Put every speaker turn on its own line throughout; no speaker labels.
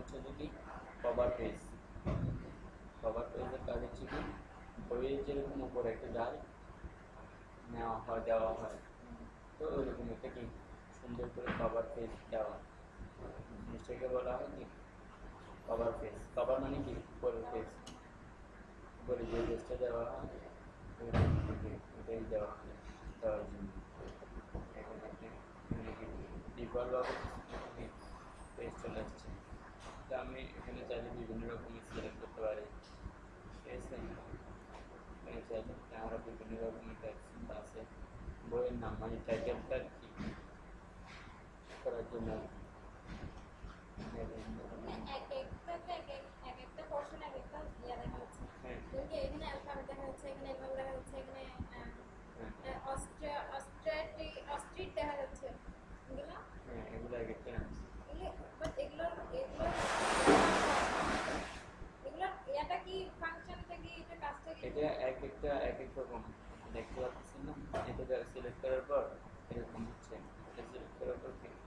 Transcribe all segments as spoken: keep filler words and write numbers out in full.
হচ্ছে যদি cover page. Cover পেজের কাজ হচ্ছে কি বইয়ের যেরকম উপরে একটা জাল নেওয়া হয় দেওয়া হয়, তো ওইরকম একটা কি সুন্দর করে কভার পেজ দেওয়া জিনিসটাকে বলা হয় কি কভার পেজ। কভার মানে কি উপরের পেজ, উপরে যে পেজটা দেওয়া হয় ওইটাই দেওয়া হয় দেওয়ার জন্য। এখন আপনি ডিফল্টভাবে পেজ চলে আসছে, তো আমি এখানে চাইলে বিভিন্ন রকমের সিলেক্ট করতে পারি। ঠিক আছে, এখানে চাইলে আমরা বিভিন্ন রকমের টাইপস আছে। বইয়ের নাম মানে টাইটেলটা কি করার জন্য এগুলো এক একটা নাম। এটা এক একটা এক এক রকম দেখতে পাচ্ছেন না, এটা সিলেক্ট করার পর এরকম হচ্ছে, এটা সিলেক্ট করার পর কি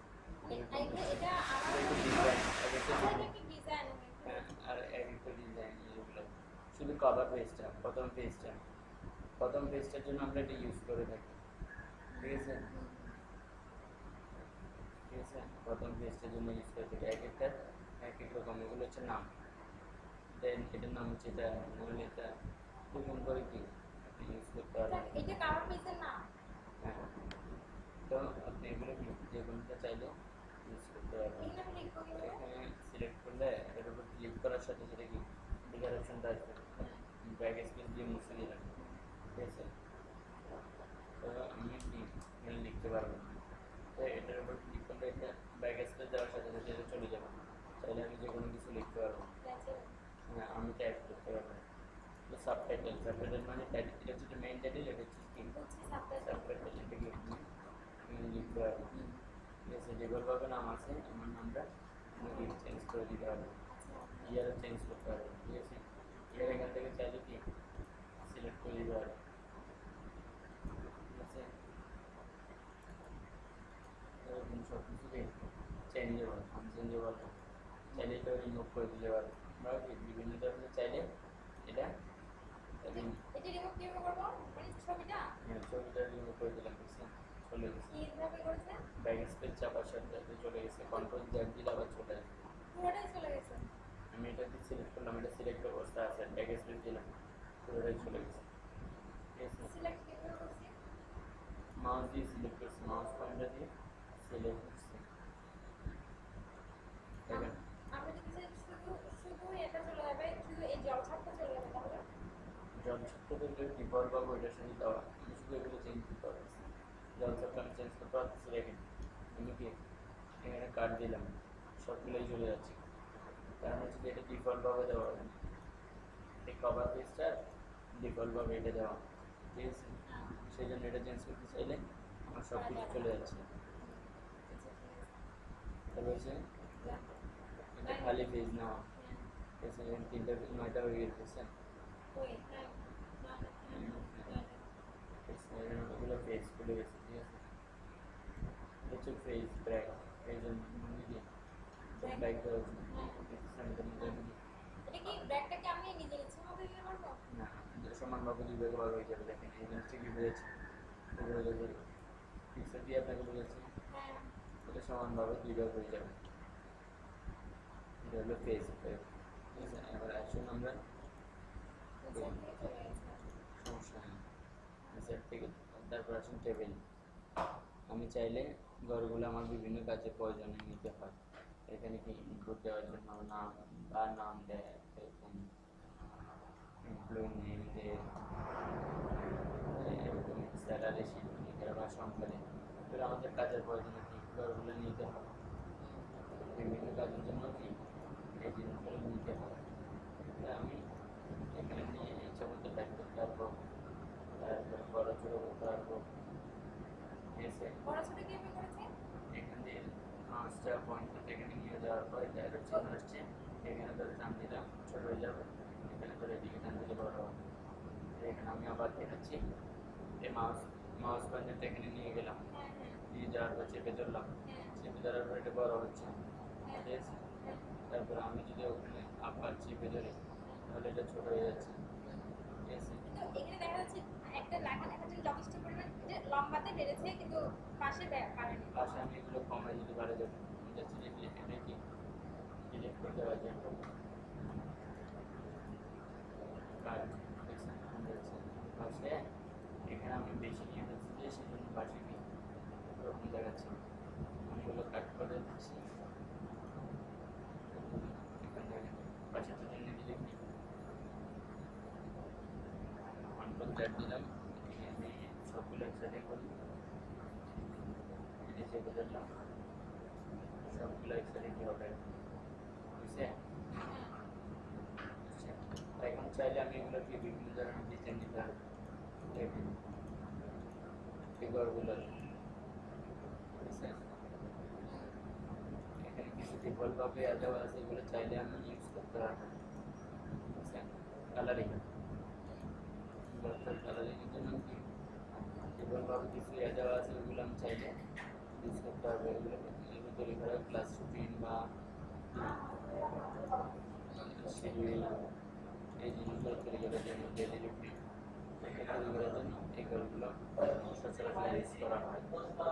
আর এক একটা ডিজাইন এগুলো শুধু কভার পেজটা প্রথম পেজটা প্রথম পেজটার জন্য আমরা এটা ইউজ করে থাকি। ঠিক আছে, ঠিক আছে, প্রথম পেজটার জন্য ইউজ করে থাকি। এক একটা এক এক রকম, এগুলো হচ্ছে নাম। দেন এটার নাম হচ্ছে এটা, নইলে এটা এরকম করে কি আপনি ইউজ করতে পারবেন।
এটা কভার পেজের নাম।
হ্যাঁ, তো আপনি এগুলো যে কোনোটা চাইলে ইউজ করতে পারবেন। এখানে সিলেক্ট করলে এর উপর ক্লিক করার সাথে সাথে কি লিখার অপশনটা আসবে, ব্যাক স্পেস দিয়ে মুছে দিলাম। ঠিক আছে, তো আমি কি এখানে লিখতে পারবো, তো এটার উপর ক্লিক করলে এটা ব্যাক স্পেস দেওয়ার সাথে সাথে এটা চলে যাবে। চাইলে আমি যে কোনো কিছু লিখতে পারবো। হ্যাঁ, আমি টাইপ করতে পারবো। তো সাবটাইটেল, সাবটাইটেল মানে টাইটেল, এটা হচ্ছে মেইন টাইটেল, এটা হচ্ছে কি সাবটাইটেল, এটা কি আমি লিখতে পারবো। ঠিক আছে, যেভাবে নাম আছে আমার নামটা আমাকে চেঞ্জ করে দিতে হবে, ইয়ারও চেঞ্জ করতে হবে। ঠিক আছে, ইয়ার এখান থেকে চাইলে কি সিলেক্ট করে দিতে হবে। ঠিক আছে, এরকম সব কিছুকে চেঞ্জেবল আনচেঞ্জেবল চাইলে এটা রিমুভ করে দিতে পারবো। আমরা বিভিন্ন ধরনের চাইলে এটা
এটা রিমুভ কিভাবে করব? মানে ছবিটা
হ্যাঁ ছবিটা রিমুভ করে দিলাম, বুঝছেন, চলে গেছে।
কিভাবে করেছেন?
ব্যাক স্পেস চাপার সাথে সাথে চলে গেছে, কন্ট্রোল জ্যাড দিলে আবার চলে আসবে।
পুরোটাই চলে গেছে।
আমি এটা দিয়ে সিলেক্ট করলাম, এটা সিলেক্ট অবস্থা আছে, ব্যাক স্পেস দিলাম, পুরোটাই চলে গেছে। ঠিক আছে,
সিলেক্ট কিভাবে করছি?
মাউস দিয়ে সিলেক্ট করছি, মাউস পয়েন্টার দিয়ে সিলেক্ট করছি। দেখেন
আমরা যদি শুধু শুধু এটা চলে যাবে, শুধু এই জল ছাপটা চলে যাবে, তাহলে
জল ছাপটা ডিফল্ট বা ওইটার সাথে দেওয়া, আমি শুধু এগুলো চেঞ্জ করতে পারতেছি। জল ছাপটা আমি চেঞ্জ করতে পারতেছি। দেখেন আমি কি এখানে কাট দিলাম, সবগুলোই চলে যাচ্ছে, কারণ হচ্ছে যে এটা ডিফল্টভাবে দেওয়া হবে না, এই কভার পেজটা ডিফল্টভাবে এটা দেওয়া। ঠিক আছে, সেই জন্য এটা চেঞ্জ করতে চাইলে আমার সব কিছু চলে যাচ্ছে। তারপর হচ্ছে এটা খালি পেজ নেওয়া। ঠিক আছে, তিনটা নয়টা হয়ে গেছে, ওগুলো পেজ খুলে গেছে। ঠিক আছে, হচ্ছে পেজ ব্র্যাক, পেজের মানে কি ব্র্যাক দেওয়ার জন্য
এটা কি ব্র্যাকটাকে আমি নিজে ইচ্ছে মতো দিতে পারবো?
না, সমানভাবে দুই ভাগে ভাগ হয়ে যাবে। দেখেন এই জিনিসটা কি বুঝেছে, পিক্সেল দিয়ে আপনাকে বুঝেছে,
হ্যাঁ,
এটা সমানভাবে দুই ভাগ হয়ে যাবে। এটা হলো পেজ। ঠিক আছে, এবার আসুন আমরা সমস্যা নেই সেট থেকে, তারপর আসুন টেবিল। আমি চাইলে ঘরগুলো আমার বিভিন্ন কাজে প্রয়োজনে নিতে হয়। এখানে কি ইনপুট দেওয়ার জন্য নাম বা নাম দেয়, এরকম এমপ্লয়ি নেম দেয়, এরকম স্যালারি শিট নিয়ে বা সংখ্যা দেয়। এবার আমাদের কাজের প্রয়োজনে কি ঘরগুলো নিতে হয়, বিভিন্ন কাজের জন্য কি এই জিনিসগুলো নিতে হয়। আমি এখানে নিয়ে ইচ্ছা মতো টাইপ করতে পারবো, তারপর বড় ছোটো করতে পারবো। ঠিক আছে, এখান দিয়ে পাঁচটা পয়েন্ট এখানে নিয়ে যাওয়ার পর এটা চিহ্ন আসছে, এখানে ধরে টান দিলাম ছোট হয়ে যাবে, এখানে ধরে এদিকে টান দিলে বড় হবে। এখানে আমি আবার দেখাচ্ছি, এই মাউস মাউস পয়েন্টারটা এখানে নিয়ে গেলাম, নিয়ে যাওয়ার পর চেপে ধরলাম, চেপে ধরার পর এটা বড় হচ্ছে। ঠিক আছে, তারপর আমি যদি ওখানে আবার চেপে ধরি তাহলে এটা ছোট হয়ে যাচ্ছে, ঠিক আছে?
কিন্তু এখানে দেখা যাচ্ছে একটা লেখা লেখার জন্য যথেষ্ট পরিমাণ যে লম্বাতে বেড়েছে কিন্তু পাশে বে- বাড়েনি।
পাশে আমি এগুলো কমাই যদি বাড়ে যাবে যাচ্ছে যে এটা কি ডিলিট করতে পারছি কাট, দেখছেন কমে যাচ্ছে পাশে। এখানে আমি বেশি নিয়ে যাচ্ছি যে সেজন্য পাশে কি ওরকম দেখাচ্ছে। আমি এগুলো কাট করে দিচ্ছি, এখানে দেখেন পাশেরটা জন্য দিলে কি কন্ট্রোল জ্যাড দিলাম, আমি সবগুলো একসাথে করি, এটা চেপে ধরলাম, সবগুলো একসাথে কি হবে বুঝছে? এখন চাইলে আমি এগুলোকে বিভিন্ন ধরনের ডিজাইন দিতে পারবো, ফিগারগুলো, বুঝছে? এখানে কিছু ডিফল্ট ভাবে দেওয়া আছে, এগুলো চাইলে আমি ইউজ করতে পারবো, বুঝছে? কালারিং কালারিং এর জন্য কি ডিফল্ট ভাবে কিছু দেওয়া আছে, ওগুলো আমি চাইলে ইউজ করতে পারবো। এগুলো এগুলো তৈরি করা ক্লাস রুটিন বা শিডিউল, এই জিনিসগুলো তৈরি করার জন্য ডেলি রুটিন তৈরি করার জন্য এগুলো সচরাচর ইউজ করা হয়।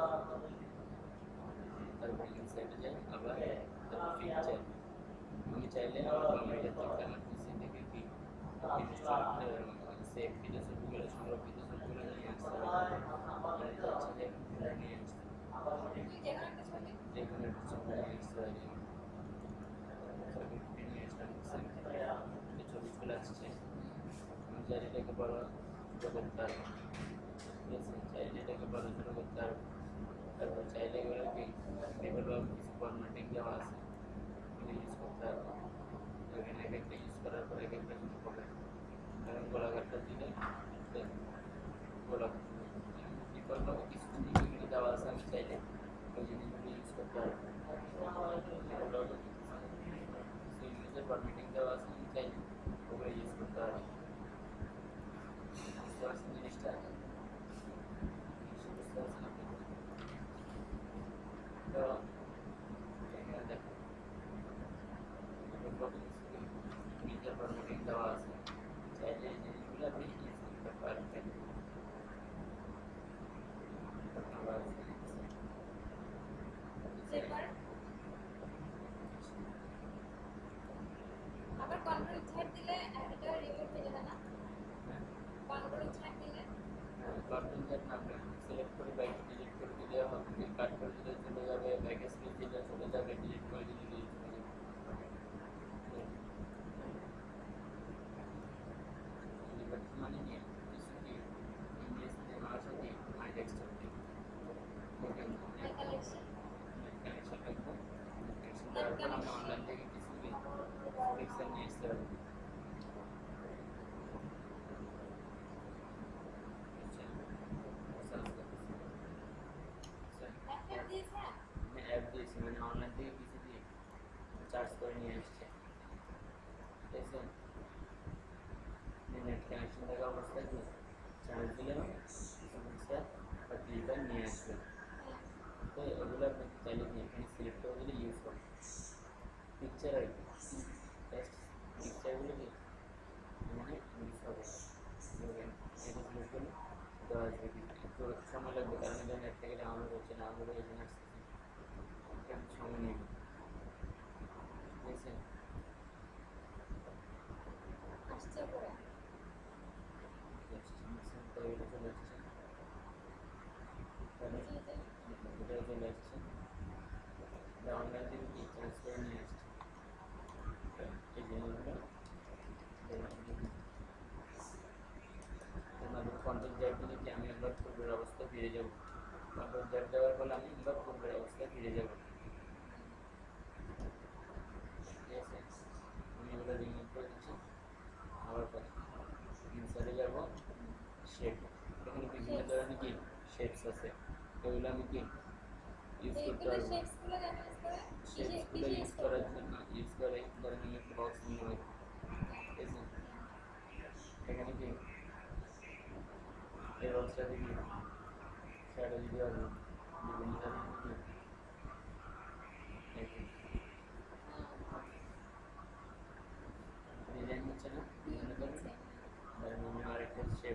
তারপর ইনসাইডে যাই আবার, তারপর পিকচার আমি চাইলে আমার কম্পিউটার থেকে আমার পিসি থেকে কি সেভ কৃত ছবিগুলো সংরক্ষিত ছবিগুলো নিয়ে আসতে হবে, মানে হচ্ছে যে ফোল্ডার নিয়ে আসতে, যে কোনো একটা ছবি নিয়ে আসতে পারি, ছবি নিয়ে আসলাম, এই ছবি চলে আসছে, আমি চাইলে এটাকে বড় ছোটো করতে পারবো, ঠিক আছে? চাইলে এটাকে বড় ছোটো করতে পারবো। তারপর চাইলে এগুলোকে বিভিন্ন কিছু ফরম্যাটিং দেওয়া আছে, এগুলো ইউজ করতে পারবো। এখানে এক একটা ইউজ করার পরে এক একটা কিছু হবে, যেমন গোলাঘাটটা দিলে গোলাঘাট বিকল্পভাবে কিছু জিনিসগুলি দেওয়া আছে, আমি চাইলে ওই জিনিসগুলি ইউজ করতে পারবো। কিছু ইমেজের ফরম্যাটিং দেওয়া আছে, আমি চাইলে ওগুলো ইউজ করতে পারবো। বুঝতে পারছেন জিনিসটা? বুঝতে পারছেন আপনি? তো এখানে দেখেন ইমেজের ফরম্যাটিং দেওয়া আছে, চাইলে এই জিনিসগুলো আপনি ইউজ করতে পারবেন। আবার
আবার কন্ট্রোল ঝাড় দিলে এটা রিমুভ হয়ে যাবে না? কন্ট্রোল ঝাড় দিলে
কন্ট্রোল জ্যাড না সিলেক্ট করে ব্যাক ডিলিট করে দিলে হবে, কাট করে দিলে চলে যাবে, ব্যাক স্পেস দিলে চলে যাবে, ডিলিট করে দিলে ডিলিট করে যাবে। লিবার্টি মানে কি কিছু কি ইংলিশ নেওয়ার সাথে মাই ডেস্কটপ কি ওকে
মাই কালেকশন
কানেকশন রাখবো, কানেকশন দেওয়ার পর আমি অনলাইন থেকে কিছু কি পিক্সেল নিয়ে আসতে পারবো।
অ্যাপ দিয়েছে
আমি অ্যাপ দিয়েছি, মানে অনলাইন থেকে কিছু দিয়ে চার্জ করে নিয়ে আসছে, ঠিক আছে? নেট কানেকশন থাকা অবস্থায় কি চার্জ দিলে পিক্সেল বা ক্লিপার নিয়ে আসবে। তো ওগুলো আপনি চাইলে কি এখানে সিলেক্ট করে দিলে ইউজ করবেন পিকচার আর কি, জাস্ট পিকচারগুলো কি মানে ইউজ হবে, এটা সিলেক্ট করলে দেওয়া আসবে। একটু সময় লাগবে কারণ এটা নেট থেকে ডাউনলোড হচ্ছে, ডাউনলোড হয়ে এখানে আসতেছে, একটু সময় নেবে, ঠিক আছে?
আসছে পরে
এটা চলে আসছে, এটা চলে আসছে, এটা অনলাইন থেকে কি চার্জ করে নিয়ে আসছে এই জিনিসগুলো। কন্ট্রোল জ্যাড দিলে কি আমি একবার পূর্বের অবস্থায় ফিরে যাব, কন্ট্রোল জ্যাড দেওয়ার ফলে আমি একবার পূর্বের অবস্থায় ফিরে যাব, ঠিক আছে? আমি এগুলো রিমুভ করে দিচ্ছি, আবার ইনসাইডে যাব, শেপ, এখানে বিভিন্ন ধরনের কি শেপস আছে, এগুলো আমি কি ইউজ করতে
এইগুলো
পারবো।
শেপসগুলো কেন ইউজ করে?
শেপসগুলো ইউজ করার জন্য ইউজ করে ধরেন আমি একটা বক্স নিয়ে নেব, ঠিক আছে? এখানে কি এই বক্সটাতে কি শ্যাডো দিতে পারবো, বিভিন্ন ধরনের কি হচ্ছে না বিভিন্ন ধরনের ধরেন আমি আরেকটা শেপ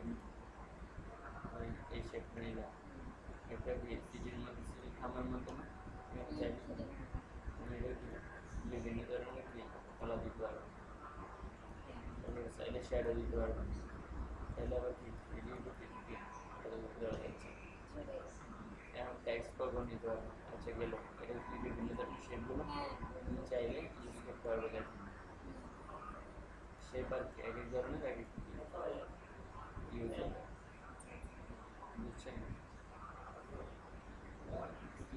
এই শেপটা নিলাম এটা সিটির মধ্যে সিটি থামার মতো না আমি চাইলে আমি এটা কি বিভিন্ন ধরনের কি কলা দিতে পারবো তারপরে চাইলে শ্যাডো দিতে পারবো চাইলে আবার কি ভিডিও করতে কি এটা করতে দেওয়া যাচ্ছে এখন ট্যাক্স পাবো নিতে পারবো আচ্ছা গেল এটা কি বিভিন্ন ধরনের শেপগুলো তুমি চাইলে ইউজ করতে পারবে দেখুন শেপ আর কি এক এক ধরনের এক এক ইউজ হবে বুঝছেন কি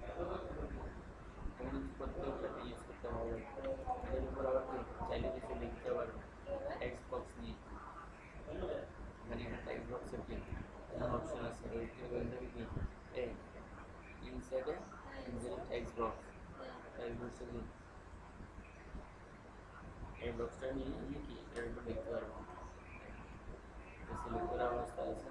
তুমি প্রত্যেকটাকে ইউজ করতে পারবে এর উপর আবার কি চাইলে কিছু লিখতে পারবে টেক্সট বক্স নিয়ে মানে এখানে টেক্সট বক্সের কি অপশন আছে ওইখান থেকে কি এই ইনসাইডে ইনসাইডে টেক্সট বক্স টেক্সট বক্সে কি এই বক্সটা নিয়ে আমি কি এর উপর লিখতে পারবো সিলেক্ট করা অবস্থা আছে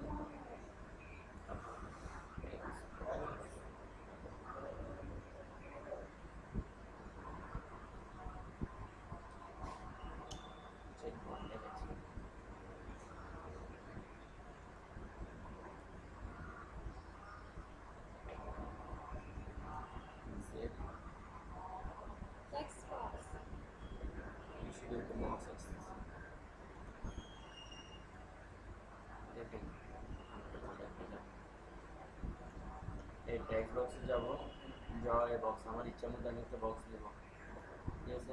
এই টেক্সট বক্সে যাবো যাওয়ার এই বক্স আমার ইচ্ছা মতো আমি একটা বক্স নেব ঠিক আছে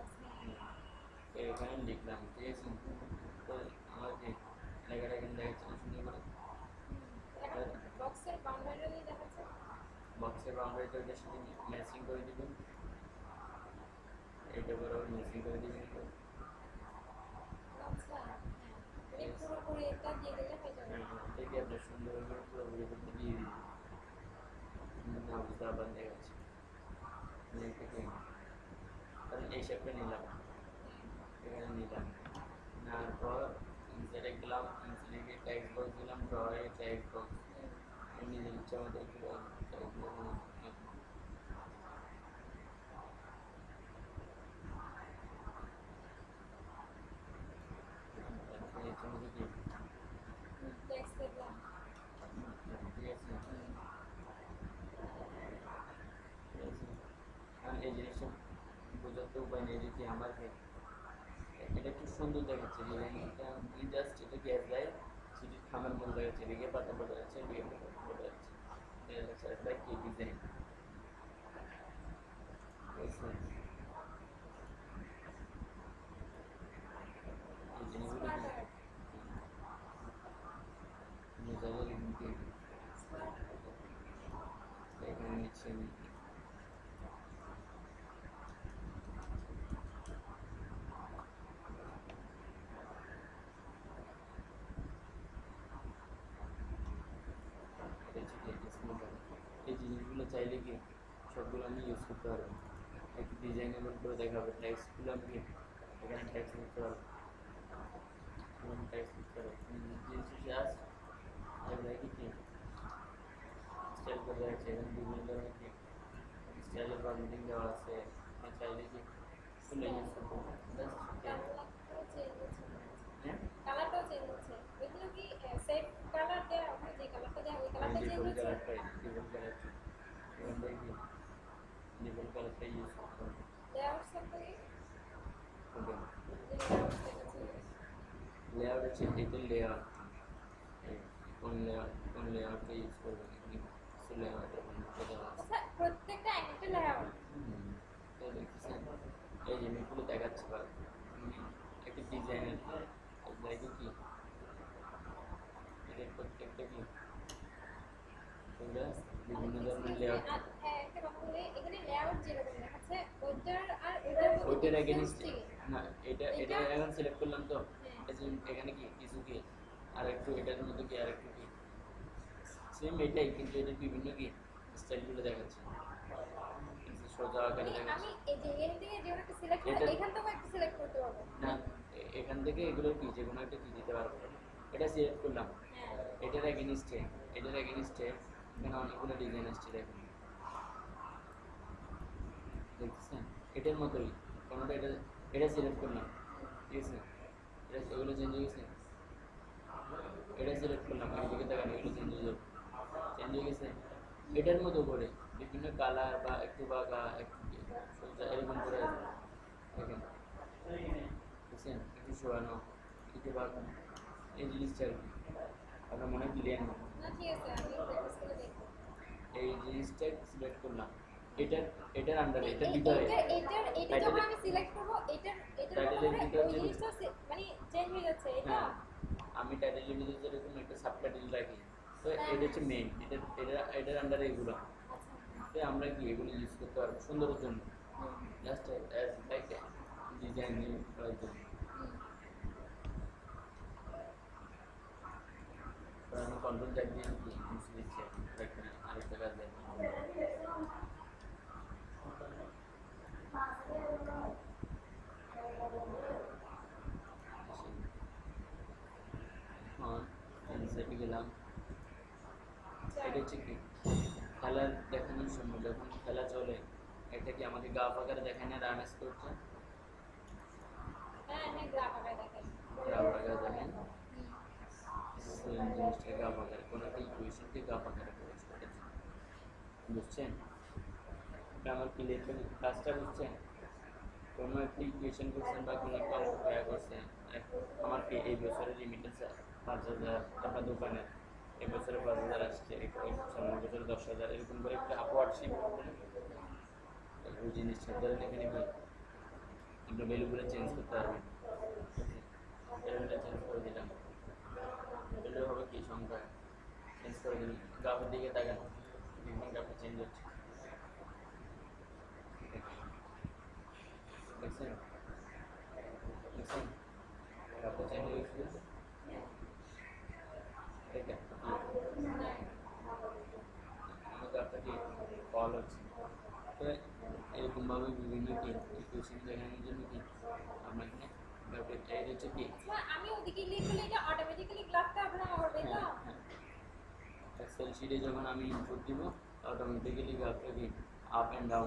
এখানে লিখলাম ঠিক আছে তো আমার কি লেখাটা এখানে দেখাচ্ছে না সুন্দর করে
বক্সের বাউন্ডারি দেখাচ্ছে
বক্সের বাউন্ডারিটা ওইটার সাথে ম্যাচিং করে দিবেন এইটা করে ম্যাচিং করে দিবেন
আচ্ছা এই পুরোপুরি এটা দিয়ে দিলে হয়ে যাবে
এটাকে আপনি সুন্দর করে পুরোপুরি করতে দিয়ে দিবেন না বুঝতে আবার দেখাচ্ছে কারণ এই শেপটা নিলাম এখানে নিলাম নেওয়ার পর ইনসাইডে গেলাম ইনসাইডে গিয়ে ট্যাক্স বক্স দিলাম ড্রয়ে ট্যাক্স বক্স নিজের ইচ্ছা মতো একটু ইচ্ছা মতো কি
টেক্সট দিলাম
ঠিক আছে আর এই জিনিসটা বোঝাতে উপায় নেই যে আমার এটা একটু সুন্দর দেখাচ্ছে ডিজাইনটা আমি জাস্ট এটা গ্যাস দেয় সেটি খামের মতো দেখাচ্ছে এদিকে পাতা পাতা যাচ্ছে এদিকে পাতা পাতা যাচ্ছে এটা হচ্ছে একটা কি ডিজাইন এই জিনিসগুলো মেজাজের দিকে এখানে নিচ্ছে এই জিনিসগুলো চাইলে কি সবগুলো আমি ইউজ করতে পারবো একটু ডিজাইনেবল করে দেখাবে ট্যাক্সগুলো আমি কি এখানে ট্যাক্স লিখতে পারবো ট্যাক্স লিখতে পারবো জিনিস জাস্ট দেখি কি স্টাইল করে রাখছে এখানে বিভিন্ন ধরনের কি স্টাইলের পারমিটিং দেওয়া আছে চাইলে কি ফুলে ইউজ করবো
কালারটাও চেঞ্জ হচ্ছে এগুলো কি সেট কালার দেওয়া আপনি যে কালারটা দেওয়া ওই কালারটা চেঞ্জ হচ্ছে
কালারটাই ডিফল্ট কালার এখান থেকে কি ডিফল্ট কালারটা ইউজ করতে হবে
লেআউট সম্পর্কে
লেআউট হচ্ছে এটা লেআউট কোন লেআউট কোন লেআউটটা ইউজ করবেন সে লেআউটের মধ্যে
আচ্ছা প্রত্যেকটা একটা লেআউট
তো দেখছেন এই জিনিসগুলো দেখাচ্ছে বা একটা ডিজাইনের দেখো কি এদের প্রত্যেকটা কি বিভিন্ন ধরনের লেআউট
একটা কথা বলি এখানে লেআউট যেরকম দেখাচ্ছে ওইটার আর ওইটার মধ্যে
ওইটার এগেইনস্ট না এটা এটা এখন সিলেক্ট করলাম তো এখানে কি কিছু কি আর একটু এটার মধ্যে কি আর একটু কি সেম এটাই কিন্তু এটার বিভিন্ন কি স্টাইলগুলো দেখাচ্ছে সোজা আকারে দেখাচ্ছে
আমি এই যে এখান থেকে যে একটা সিলেক্ট করে এখান থেকে একটা সিলেক্ট করতে পারবো
না এখান থেকে এগুলো কি যে কোনো একটা কি দিতে পারবো এটা সিলেক্ট করলাম এটার এগেইনস্টে এটার এগেইনস্টে এখানে অনেকগুলো ডিজাইন আসছে দেখুন দেখছেন এটার মতোই কোনোটা এটা এটা সিলেক্ট করলাম ঠিক আছে এগুলো চেঞ্জ হয়ে গেছে, এটা সিলেক্ট করলাম, এইদিকে দেখেন এগুলো চেঞ্জ হয়ে যাবে, চেঞ্জ হয়ে গেছে। এটার মতো করে বিভিন্ন কালার বা একটু বাঁকা একটু সোজা এরকম করে আছে দেখেন, বুঝছেন, একটু শোয়ানো একটু বাঁকা, এই জিনিসটা আর কি আপনার মনে ক্লিয়ার না।
না ঠিক আছে, আমি প্র্যাকটিস করে দেখব।
এই জিনিসটা সিলেক্ট করলাম, এটার এটার আন্ডারে
এ-
এটার
এ-
ভিতরে
এইটার এইটার এটা যখন আমি সিলেক্ট করব, এটার এটার মতো
টাইটেলের
করে
ভিতরে
ওই
যে
জিনিসটা সে- মানে চেঞ্জ হয়ে যাচ্ছে এটা।
হ্যাঁ আমি টাইটেলের ভিতরে যেরকম একটা সাবটাইটেল রাখি, তো
হ্যাঁ,
এটা হচ্ছে মেইন, এটা এটা এটার আন্ডারে এগুলো,
আচ্ছা।
তো আমরা কি এগুলো ইউজ করতে পারবো সুন্দরের জন্য,
hmm,
just as like designing করার জন্য।
হুম।
তো আমি কন্ট্রোল ট্যাব দিয়ে কি মুছে দিচ্ছি এখন, আরেকটা কাজ দেখি। হ্যাঁ ইনসাইটে গেলাম, এটা হচ্ছে কি খেলার দেখানোর সময় যখন খেলা চলে, এটা কি আমাকে গা ফাঁকারে দেখায় না রান করছে,
হ্যাঁ হ্যাঁ, গ্রাফ আকারে দেখাই।
গা ফাঁকারে দেখেন,
হুম,
সেম জিনিসটা গা ফাঁকারে কোনো একটা ইকুয়েশনকে গা ফাঁকারে প্রকাশ করেছে, বুঝছেন? এটা আমার ক্লিয়ার কাজটা বুঝছেন? কোনো একটা ইকুয়েশন করছেন বা কোনো একটা অঙ্ক তৈরি করছেন, আমার কি এই বছরের রিমিটেন্স পাঁচ হাজার টাকা দোকানে, এই বছরে পাঁচ হাজার আসছে, সামনের বছরে দশ হাজার, এরকম করে একটা আপওয়ার্ডশিপ ওই জিনিসটা ধরেন এখানে কি আপনার ভ্যালুগুলো চেঞ্জ করতে পারবেন, ভ্যালুগুলো চেঞ্জ করে দিলাম, ভ্যালু হবে কি সংখ্যা চেঞ্জ করে দিলাম, গ্রাফের দিকে তাকান দেখবেন গ্রাফটা চেঞ্জ হচ্ছে, দেখছেন দেখছেন গ্রাফটা চেঞ্জ হয়ে গেছে, এটা আমার গ্রাফটা কি ফল হচ্ছে, তো এরকমভাবে বিভিন্ন কি ইকুয়েশন দেখানোর জন্য কি আমরা এখানে গ্রাফটা এই হচ্ছে কি
আচ্ছা, আমি ওদিকে ক্লিক করলে এটা অটোমেটিক্যালি গ্রাফটা আপনার হবে তো?
হ্যাঁ হ্যাঁ এক্সেল শিটে যখন আমি ইনপুট দিব অটোমেটিক্যালি গ্রাফটা কি আপ অ্যান্ড ডাউন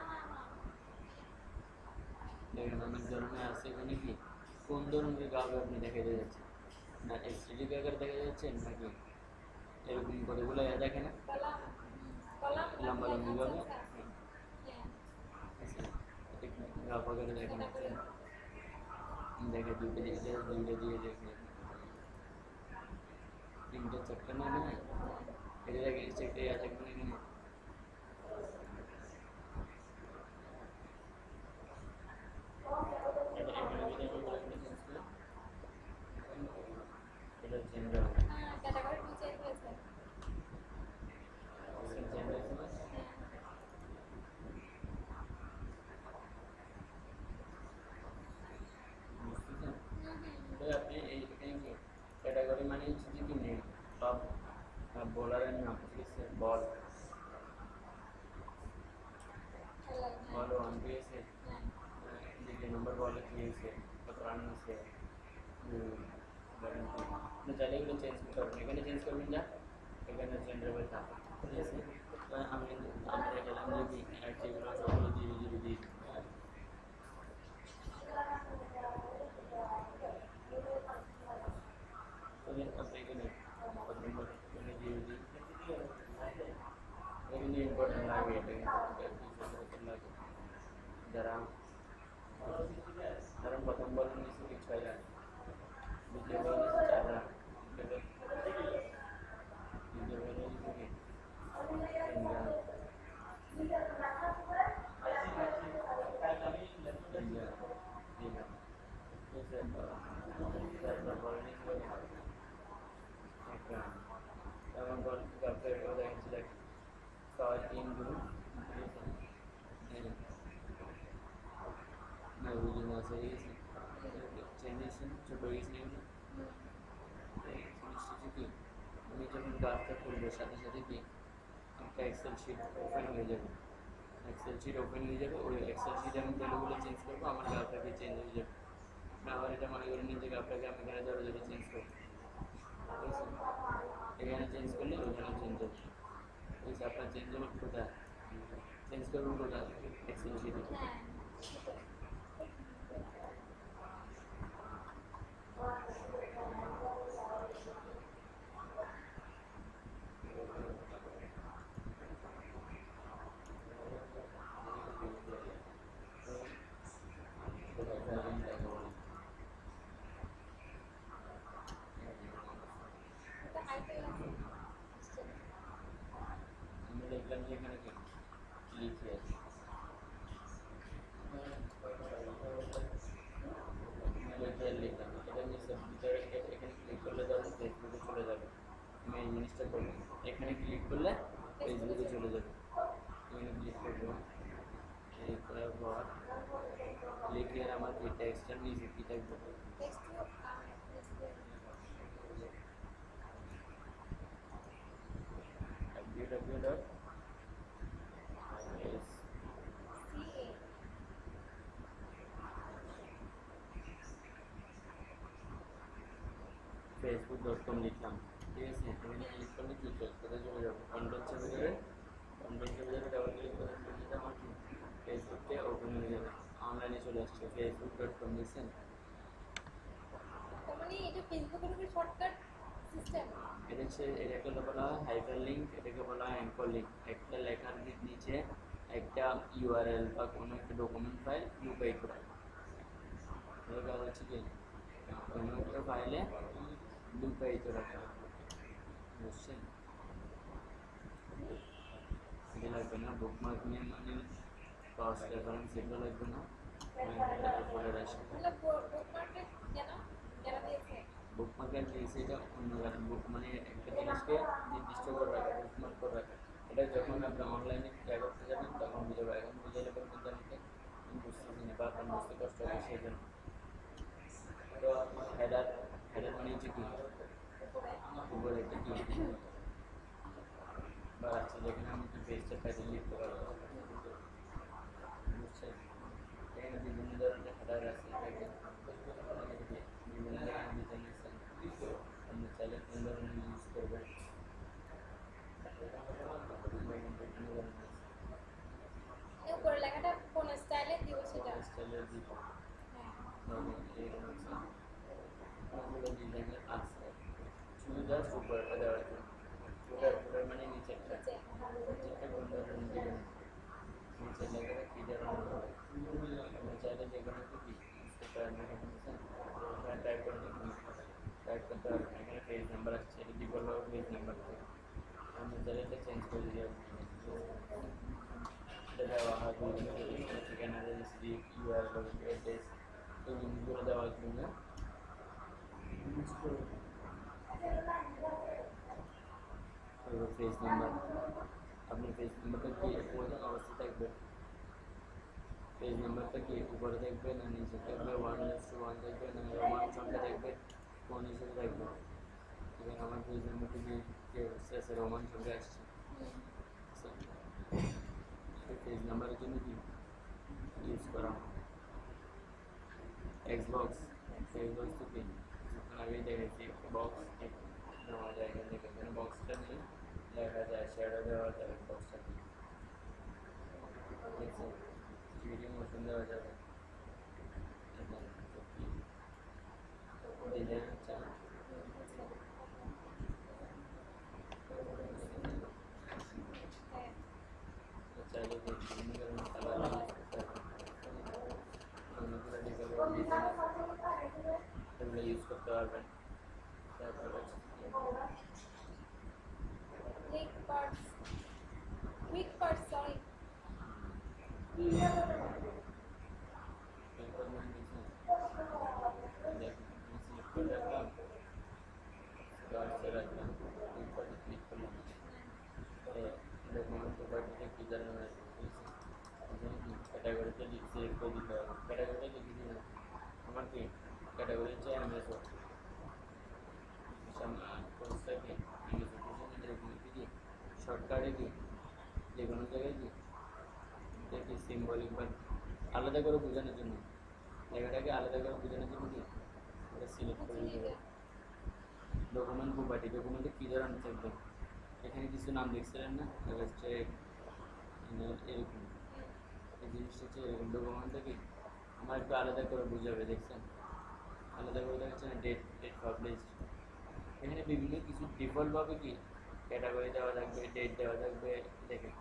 দেখেন অনেক ধরনের আছে, এখানে কি কোন ধরনের গ্রাফ আপনি দেখাতে যাচ্ছেন, না এক্সএলডি আকারে দেখা যাচ্ছে নাকি এরকম কতগুলো ইয়া দেখে না
কলাম, কলাম
লম্বা লম্বি
আচ্ছা,
ভাবে
আচ্ছা। হ্যাঁ,
গ্রাফ আকারে দেখে
এটা করে
যাচ্ছে, দেখে দুটো দিয়ে দুইটা দিয়ে দেখে তিনটা চারটা না না এটা দেখে চেকটা ইয়া থাকবে না এখানে, এটা এখানে যদি আমি বলে চেঞ্জ করি এটা চেঞ্জ হবে,
হ্যাঁ, ক্যাটাগরি টু চেঞ্জ হয়েছে।
চেঞ্জ হয়েছে না,
হ্যাঁ,
বুঝতেছেন?
হুম, হুম, হুম।
তো আপনি এই এখানে কি ক্যাটাগরি মানে হচ্ছে যে কি নেম সব বোলারের নাম, ঠিক আছে, বল
খেলার, হ্যাঁ,
বল ওয়ান পেয়েছে,
হ্যাঁ।
দ্বিতীয় নম্বর বলে কি হয়েছে, কত রান হয়েছে, ধরেন কি আপনি চাইলে এগুলো চেঞ্জ করতে পারবেন, এখানে চেঞ্জ করবেন যা এখানে চেঞ্জ হবে তা, ঠিক আছে। তো আমি আমি দেখালাম যে কি সেগুলো সবগুলো জিরো জিরো দিয়ে দিই, হ্যাঁ। তাহলে আপনি এখানে কত নম্বর এখানে জিরো দিই, এখানে ইম্পর্টেন্ট লাগে, এটা কিন্তু লাগে যারা ধরেন প্রথম বল নিয়েছে কি ছয় রান, দ্বিতীয় বল নিয়েছে চার রান, তৃতীয় বল নিয়েছে কি তিন রান, তিন রান, তিন রান, ঠিক আছে, তারপর বল নিয়েছে এক রান, এমন বল কাপে দেখাচ্ছে দেখ ছয় তিন দুই, ঠিক আছে, না বুঝি মাছ হয়ে গেছে, চেঞ্জ হয়েছে ছোট হয়ে গেছে এগুলো, জিনিসটা কি আমি যখন কাজটা করবো সাথে সাথে কি একটা এক্সেল শিট ওপেন হয়ে যাবে, এক্সেল শিট ওপেন হয়ে যাবে, ওই এক্সেল শিটে আমি ভ্যালুগুলো চেঞ্জ করবো, আমার গ্রাফটাকে চেঞ্জ হয়ে যাবে, না আবার এটা মনে করেন নিজে গ্রাফটাকে আমি এখানে ধরে ধরে চেঞ্জ করবো, ঠিক আছে, এখানে চেঞ্জ করলে ওখানে চেঞ্জ হবে, ঠিক আছে, আপনার চেঞ্জ হবে কোথায়, চেঞ্জ করবেন কোথায় এক্সেল শিটে,
হ্যাঁ,
আমি এখানে কি লিখে লিখে লিখলাম এটা নিচে ভিতরে এখানে ক্লিক করলে ধরুন ফেসবুকে চলে যাবে। আমি এই জিনিসটা করবো, এখানে ক্লিক করলে ফেসবুকে চলে যাবে। এখানে ক্লিক করবো, ক্লিক করার পর লিখে আমার কি টেক্সটটা নিচে কি থাকবে www dot Facebook dot com লিখলাম, ঠিক আছে। এখানে ক্লিক করলে কি কোথায় চলে যাবো, কন্ট্রোল চেপে ধরে কন্ট্রোল চেপে ধরে ডাবল ক্লিক করে দিলে আমার কি ফেসবুকটা ওপেন হয়ে যাবে, অনলাইনে চলে আসছে ফেসবুক ডট কম লিখছেন।
মানে এটা ফেসবুকের উপর শর্টকাট সিস্টেম।
এটা হচ্ছে এটাকে বলা হয় হাইপার লিঙ্ক, এটাকে বলা হয় অ্যাঙ্কর লিঙ্ক। একটা লেখার নিচে একটা ইউআরএল বা কোনো একটা ডকুমেন্ট ফাইল লুকায়িত রাখে, এটা হচ্ছে কি কোনো একটা ফাইলে লুকায়িত রাখা, বুঝছেন। এটা লাগবে না, বুকমার্ক নিয়ে মানে ক্রস রেফারেন্স এগুলো লাগবে না। বুকমার্কের দিয়েছে এটা অন্য বুক মানে একটা জিনিসকে নির্দিষ্ট করে রাখা, বুকমার্ক করে রাখা। এটা যখন আপনি অনলাইনে ট্রাই করতে যাবেন তখন বুঝে পাবেন, এখন বুঝে নেবেন কিন্তু আমাকে বুঝতেছি না বা আপনার বুঝতে কষ্ট হবে সেই জন্য। তো হেডার হেডার মানে হচ্ছে কি উপরে একটা কি বা আছে যেখানে আমি কি পেজটা টাইটেল লিখতে পারবো, বুঝছেন। এখানে বিভিন্ন ধরনের হেডার আছে, বিভিন্ন ধরনের ডিজাইন আছে, আপনি চাইলে কোন ধরনের ইউজ করবেন।
উপরে লেখাটা কোন স্টাইলে দিব সেটা
স্টাইলে দিব, অনেকগুলো ডিজাইনের আছে, শুধু জাস্ট উপরটা দেওয়ার জন্য। উপরে উপরে মানে নিচেরটা নিচেরটা কোন ধরনের ডিজাইন, নিচের লেখাটা কী ধরনের হবে, আপনি চাইলে যে কোনো একটা কি বুঝতে পারেন না, বুঝছেন। এখানে টাইপ করে দেখুন, টাইপ করতে পারবেন। এখানে পেজ নাম্বার আসছে, এটা ডিফল্ট হবে পেজ নাম্বার থেকে, আপনি চাইলে এটা চেঞ্জ করে দিতে পারবেন। এটা দেওয়া হয় বিভিন্ন ঠিকানা, রেজিস্ট্রি, ইউআরএল, অ্যাড্রেস এই জিনিসগুলো দেওয়ার জন্য পেজ নাম্বার, আপনার পেজ নাম্বারটা কি উপরে অবস্থা থাকবে, পেজ নাম্বারটা কি উপরে থাকবে না নিচে থাকবে, ওয়ান ইস টু ওয়ান থাকবে না রোমান সংখ্যা থাকবে, কোন হিসেবে থাকবে। এখানে আমার পেজ নাম্বারটা কি কি অবস্থা আছে, রোমান সংখ্যা আসছে। পেজ নাম্বারের জন্য কি ইউজ করা এক্সবক্স, এক্সবক্স তো কি আগেই দেখেছি একটা বক্স নেওয়া যায়, এখানে বক্সটা নিয়ে লেখা যায়, শ্যাডো দেওয়া যাবে বক্সটা নিয়ে, দেখছেন ভিডিও মোশন দেওয়া যাবে, ডিজাইন হচ্ছে চাইলে বিভিন্ন ধরনের কালার ইউজ করতে পারবেন, এগুলো ইউজ করতে পারবেন। তারপরে
click parts click parts sorry
ক্যাটাগরিতে সিলেক্ট করে দিতে হবে, ক্যাটাগরিটা লিখে দিলাম আমার কি ক্যাটাগরি হচ্ছে অ্যামেজন, কোর্সটা কি অ্যামেজন, এরকম কি শর্টকাটে কি যে কোনো জায়গায় কি এটা কি সিম্বলিক বা আলাদা করে বোঝানোর জন্য, লেখাটাকে আলাদা করে বোঝানোর জন্য কি এটা সিলেক্ট করে দিতে হবে। ডকুমেন্ট প্রপার্টি, ডকুমেন্টে কী ধরনের থাকবে, এখানে কিছু নাম দেখছিলেন না, হচ্ছে এরকম এই জিনিসটা হচ্ছে এরকম, ডকুমেন্টটা কি আমার একটু আলাদা করে বুঝাবে, দেখছেন আলাদা করে দেখাচ্ছে না, ডেট ডেট পাবলিশড, এখানে বিভিন্ন কিছু ডিফল্টভাবে কি ক্যাটাগরি দেওয়া থাকবে, ডেট দেওয়া থাকবে, দেখেন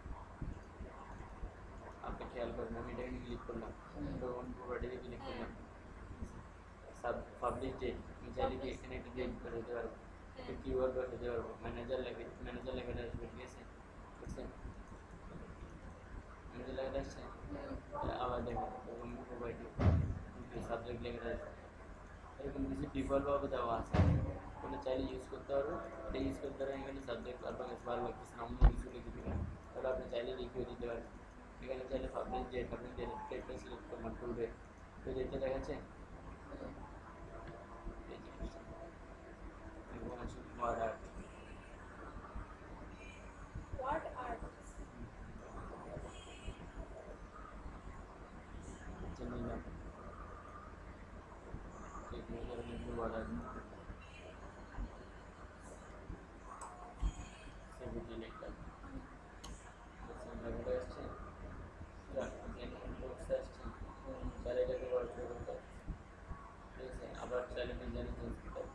আপনি খেয়াল করেন। আমি এটাকে ক্লিক করলাম, ডকুমেন্ট প্রপার্টিতে ক্লিক করলাম, সাব পাবলিশ ডেট, আমি চাইলে কি এখানে একটা ডেট বসাতে পারবো, একটা কিওয়ার্ড বসাতে পারবো, ম্যানেজার লেখে ম্যানেজার লেখাটা আসবে, ঠিক আছে, বুঝছেন। লেখাটা আসছে, আবার দেখো এরকম প্রোভাইড সাবজেক্ট লেখাটা আসছে, এরকম কিছু ডিফল্টভাবে দেওয়া আছে, ওটা চাইলে ইউজ করতে পারবে। এটা ইউজ করতে পারেন এখানে সাবজেক্ট আপনার কাছে ভালো লাগতেছে না, অন্য কিছু লিখে দেবেন, তাহলে আপনি চাইলে লিখেও দিতে পারেন। এখানে চাইলে পাবলিক ডেট, আপনি ডেটটা সিলেক্ট করবেন টুলবে, তো ডেটটা দেখাচ্ছে এই জিনিসটা। এরকম আছে ওয়ার্ড আর্ট,
ওয়ার্ড আর্ট।
আচ্ছা নিলাম, ঠিক আছে ওয়ার্ড আর্ট সেভিটি লিখলাম, লেখাটা আসছে, বক্সে আসছে, চাইলে এটাকে ওয়ার্ড করতে পারছি, ঠিক আছে। আবার চাইলে ডিজাইন চেঞ্জ করতে পারছি,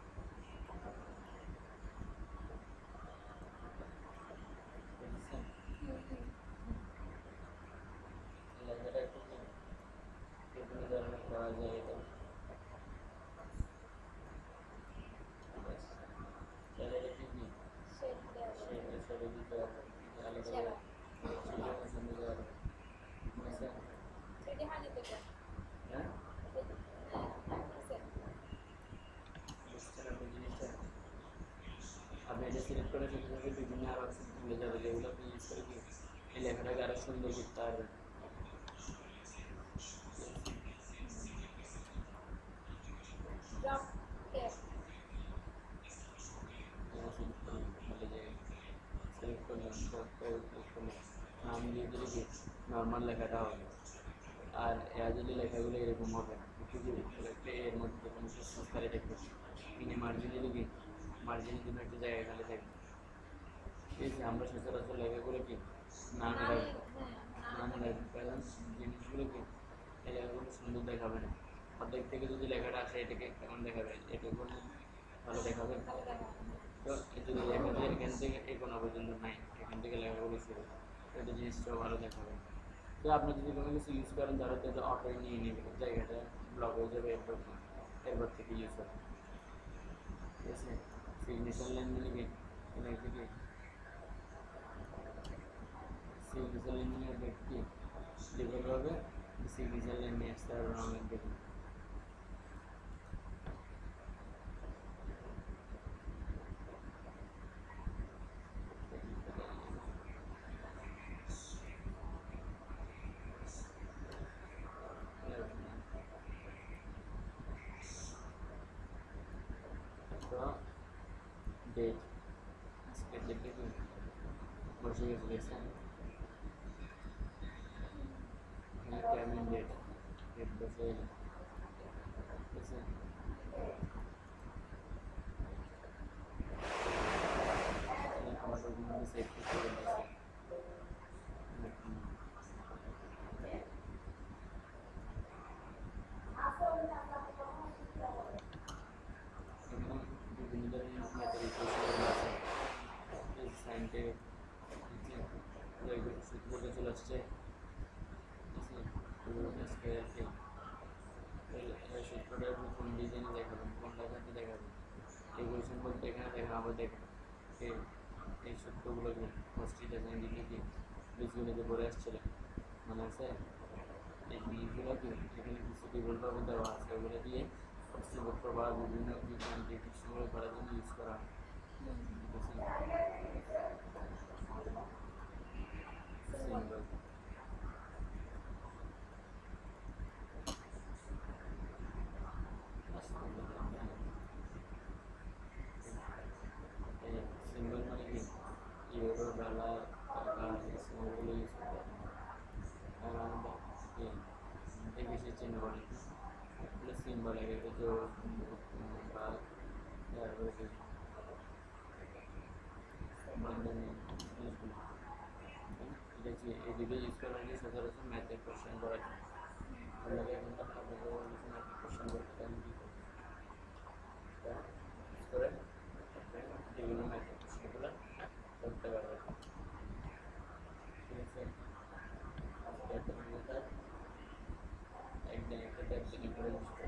বুঝছেন? লেখাটা একটু বিভিন্ন ধরনের করা যায় এটা, ঠিক আছে। চাইলে এটা কি কি
শেপ দেওয়া যাবে।
সেটা সেটা দিতে হবে, আলাদা
সেরা।
সেটা পছন্দ দিতে হবে, বুঝছেন?
সেটি হানি দেবে।
হ্যাঁ
সেটি- হ্যাঁ, আছে।
বুঝছেন আপনি জিনিসটা? আপনি এটা সিলেক্ট করে সাথে সাথে বিভিন্ন আরো অপশন খুলে যাবে, যেগুলো আপনি ইউজ করে কি এই লেখাটাকে আরো সুন্দর করতে পারবেন।
Drop tab.
সিলেক্ট করলাম, ক্লিক করলাম, নাম দিয়ে দিলে কি নর্মাল লেখাটা হবে, আর অ্যাজলি লেখাগুলো এরকম হবে, একটু যদি একটু এর মধ্যে কোনো সংস্কারে দেখবে তিনি মার্জিন দিলে কি মার্জিনের জন্য একটা জায়গা খালি থাকবে, ঠিক আছে। আমরা সচরাচর লেখাগুলো কি নামে
নামে,
রাখবো,
হ্যাঁ,
নামে
নামে।
রাখবো, কারণ জিনিসগুলো কি এই লেখাগুলো সুন্দর দেখাবে না। অর্ধেক থেকে যদি লেখাটা আসে এটাকে কেমন দেখাবে, এটা করলে ভালো দেখাবে।
ভালো দেখা হয়।
তো যদি লেখা যে এখান থেকে এগোনো পর্যন্ত নাই, এখান থেকে লেখাগুলো শুরু, তো এটা জিনিসটাও ভালো দেখাবে। তো আপনি যদি কোনো কিছু ইউজ করেন তাহলে তো এটা অটোই নিয়ে নেবে, জায়গাটা ব্লক হয়ে যাবে, এরপর এরপর থেকে ইউজ হবে, ঠিক আছে। সিগনেচার লাইন দিলে কি এখানে থেকে সিগনেচার লাইন নিয়ে ব্যক্তি যেভাবে হবে সিগনেচার লাইন নিয়ে আসতে পারবেন অনলাইন থেকে। তো ডেট, আজকের ডেটে কি বসে গেছে দেখছেন, টাইম এন্ড ডেট, ডেট বসে গেছে, ঠিক আছে। আমার ডকুমেন্টে সেভ করতে বলতেছে, এখানে বিভিন্ন ধরনের মেথড ইকুয়েশনগুলো আছে, সাইনটে সূত্রটা চলে আসছে, সূত্রটা কোন ডিজাইনে দেখাবেন, কোন লেখাতে দেখাবেন, ইকুয়েশন বলতে এখানে দেখা আবার দেখেন এই এই সূত্রগুলোকে হোস্টি ডিজাইন দিলে কি বীজগুলোতে পড়ে আসছিল মনে আছে, এই বীজগুলো কি এখানে কিছু টেবিলভাবে দেওয়া আছে, ওগুলো দিয়ে কর্তৃপক্ষ বা বিভিন্ন বিজ্ঞান টেকনিক্সগুলো করার জন্য ইউজ করা হয়, বুঝছেন? সিম্বল সিম্বল মানে কি ইউরো ডলার টাকা এই সিম্বলগুলো ইউজ করতে হবে, আর আমাদের কি এই বেশি চিহ্ন বলে এগুলো সিম্বল আগে যে বা তারপরে কি বন্ধনী জিনিসগুলো, এটা কি এদিকে ইউজ করা হলে সচরাচর ম্যাথের কোশ্চেন করা যায়, আপনাকে এখন আপনাকে কিছু ম্যাথের কোশ্চেন করতে আমি কী করবো ইউজ করে যেগুলো ম্যাথের কোশ্চেনগুলো করতে পারবেন, ঠিক আছে। আজকে একটা একদিন একটা ট্যাক্সি ডিফারেন্স